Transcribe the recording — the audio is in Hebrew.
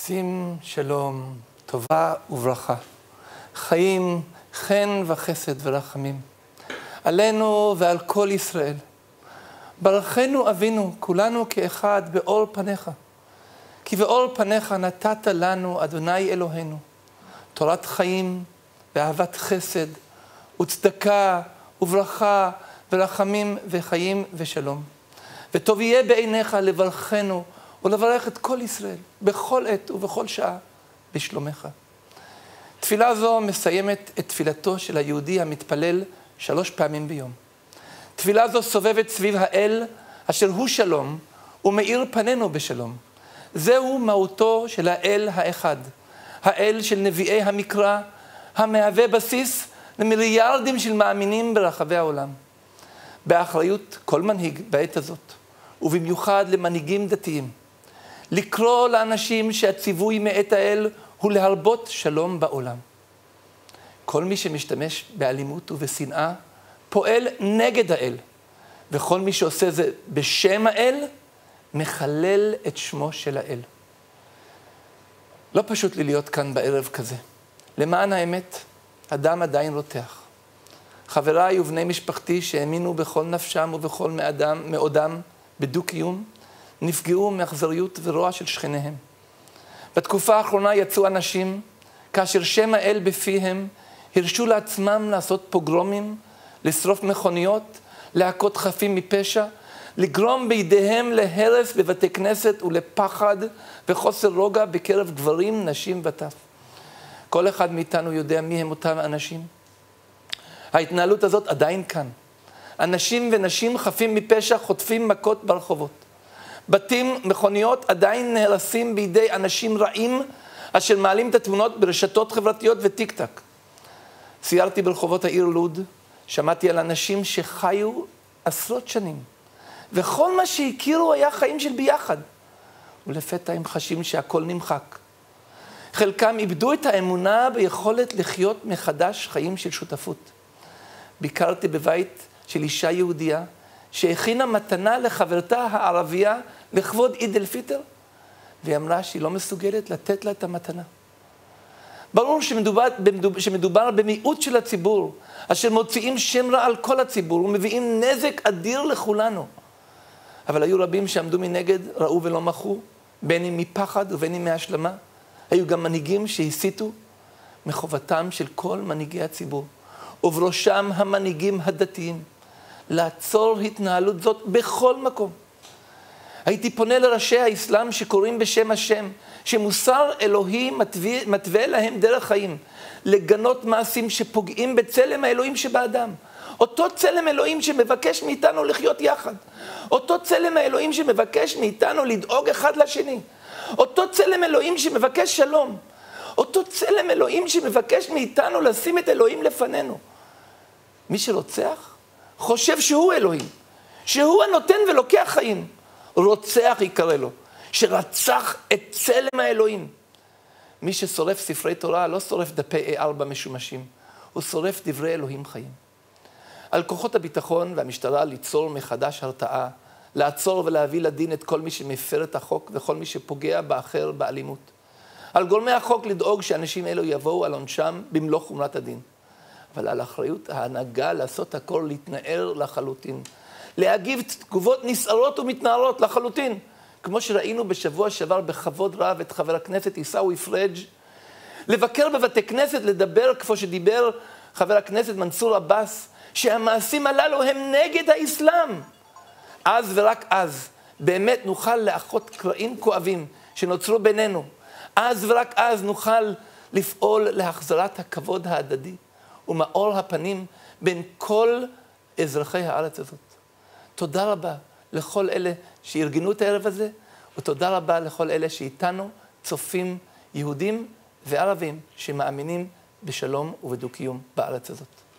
שים שלום, טובה וברכה, חיים, חן וחסד ורחמים, עלינו ועל כל ישראל. ברכנו אבינו, כולנו כאחד באור פניך. כי באור פניך נתת לנו, אדוני אלוהינו, תורת חיים ואהבת חסד וצדקה וברכה ורחמים וחיים ושלום. וטוב יהיה בעיניך לברכנו ולברך את כל ישראל, בכל עת ובכל שעה, בשלומך. תפילה זו מסיימת את תפילתו של היהודי המתפלל 3 פעמים ביום. תפילה זו סובבת סביב האל, אשר הוא שלום, ומאיר פנינו בשלום. זהו מהותו של האל האחד, האל של נביאי המקרא, המהווה בסיס למיליארדים של מאמינים ברחבי העולם. באחריות כל מנהיג בעת הזאת, ובמיוחד למנהיגים דתיים, לקרוא לאנשים שהציווי מאת האל הוא להרבות שלום בעולם. כל מי שמשתמש באלימות ובשנאה פועל נגד האל, וכל מי שעושה זה בשם האל מחלל את שמו של האל. לא פשוט לי להיות כאן בערב כזה. למען האמת, הדם עדיין רותח. חבריי ובני משפחתי שהאמינו בכל נפשם ובכל מאודם בדו-קיום, נפגעו מאכזריות ורוע של שכניהם. בתקופה האחרונה יצאו אנשים, כאשר שם האל בפיהם, הרשו לעצמם לעשות פוגרומים, לשרוף מכוניות, להכות חפים מפשע, לגרום בידיהם להרס בבתי כנסת ולפחד וחוסר רוגע בקרב גברים, נשים וטף. כל אחד מאיתנו יודע מי הם אותם אנשים. ההתנהלות הזאת עדיין כאן. אנשים ונשים חפים מפשע חוטפים מכות ברחובות. בתים, מכוניות עדיין נהרסים בידי אנשים רעים אשר מעלים את התמונות ברשתות חברתיות וטיק-טק. סיירתי ברחובות העיר לוד, שמעתי על אנשים שחיו עשרות שנים, וכל מה שהכירו היה חיים של ביחד, ולפתע הם חשים שהכל נמחק. חלקם איבדו את האמונה ביכולת לחיות מחדש חיים של שותפות. ביקרתי בבית של אישה יהודייה, שהכינה מתנה לחברתה הערבייה לכבוד עיד אל פיטר, והיא אמרה שהיא לא מסוגלת לתת לה את המתנה. ברור שמדובר במיעוט של הציבור, אשר מוציאים שם רע על כל הציבור ומביאים נזק אדיר לכולנו. אבל היו רבים שעמדו מנגד, ראו ולא מחו, בין אם מפחד ובין אם מהשלמה. היו גם מנהיגים שהסיתו מחובתם של כל מנהיגי הציבור, ובראשם המנהיגים הדתיים, לעצור התנהלות זאת בכל מקום. הייתי פונה לראשי האסלאם שקוראים בשם השם, שמוסר אלוהי מתווה להם דרך חיים, לגנות מעשים שפוגעים בצלם האלוהים שבאדם. אותו צלם אלוהים שמבקש מאיתנו לחיות יחד. אותו צלם האלוהים שמבקש מאיתנו לדאוג אחד לשני. אותו צלם אלוהים שמבקש שלום. אותו צלם אלוהים שמבקש מאיתנו לשים את אלוהים לפנינו. מי שרוצח חושב שהוא אלוהים, שהוא הנותן ולוקח חיים. רוצח יקרא לו, שרצח את צלם האלוהים. מי ששורף ספרי תורה לא שורף דפי A4 משומשים, הוא שורף דברי אלוהים חיים. על כוחות הביטחון והמשטרה ליצור מחדש הרתעה, לעצור ולהביא לדין את כל מי שמפר את החוק וכל מי שפוגע באחר באלימות. על גורמי החוק לדאוג שאנשים אלו יבואו על עונשם במלוא חומרת הדין. אבל על אחריות ההנהגה לעשות הכל להתנער לחלוטין. להגיב תגובות נסערות ומתנערות לחלוטין. כמו שראינו בשבוע שעבר בכבוד רב את חבר הכנסת עיסאווי פריג' לבקר בבתי כנסת, לדבר כמו שדיבר חבר הכנסת מנסור עבאס, שהמעשים הללו הם נגד האסלאם. אז ורק אז באמת נוכל לאחות קרעים כואבים שנוצרו בינינו. אז ורק אז נוכל לפעול להחזרת הכבוד ההדדי ומאור הפנים בין כל אזרחי הארץ הזאת. תודה רבה לכל אלה שארגנו את הערב הזה, ותודה רבה לכל אלה שאיתנו צופים יהודים וערבים שמאמינים בשלום ובדו-קיום בארץ הזאת.